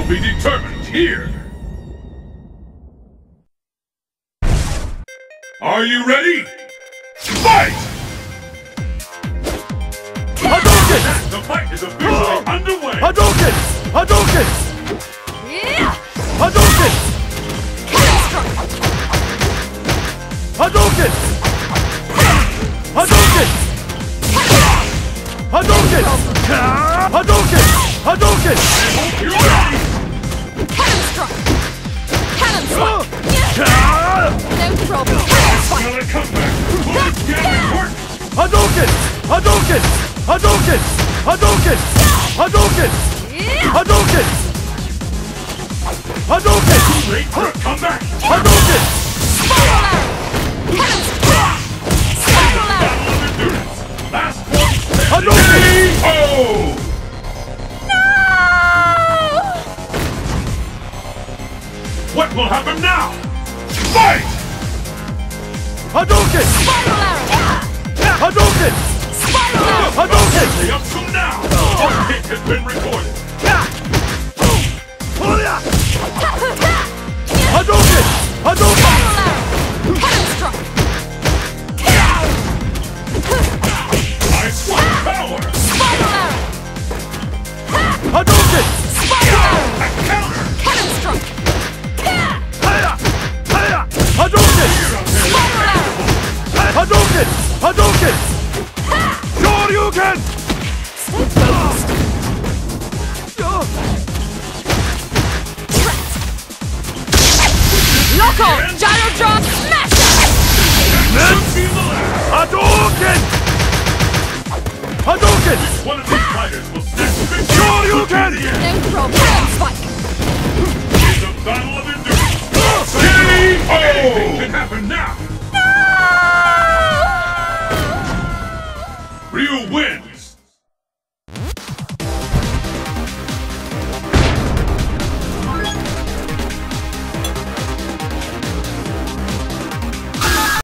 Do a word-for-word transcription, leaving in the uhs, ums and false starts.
will be determined here. Are you ready? Fight! Hadouken! The fight is officially underway! Hadouken! Hadouken! Yeah! Hadouken! Cannon strike! Hadouken! Hadouken! Hadouken! Hadouken! Hadouken! You ready? Cannon strike! Cannon strike! Ah! No problem! Cannon strike! Will it come back? Will it get important? Hadouken! Hadouken! Hadouken! Hadouken! Hadouken! Yeah! Hadouken! Hadouken! Too late for a comeback? Hadouken! Spiral arrow! Cannon strike! Spiral arrow! Battle of endurance! Last one standing! Hadouken! Oh! No! What will happen now? Fight! Hadouken! Spiral arrow! Hadouken! Spiral arrow! Hadouken! Stay up to now! Your hit has been recorded! Hadouken! Hadouken! Spiral arrow! Cannon strike! I swung power! Spiral arrow! Hadouken! Spiral arrow! A counter! Cannon strike! Hadouken! Spiral arrow! Hadouken! Hadouken! Shoryuken! Stay focused! Lock on! Gyro drop! Smash! Hadouken! Hadouken! One of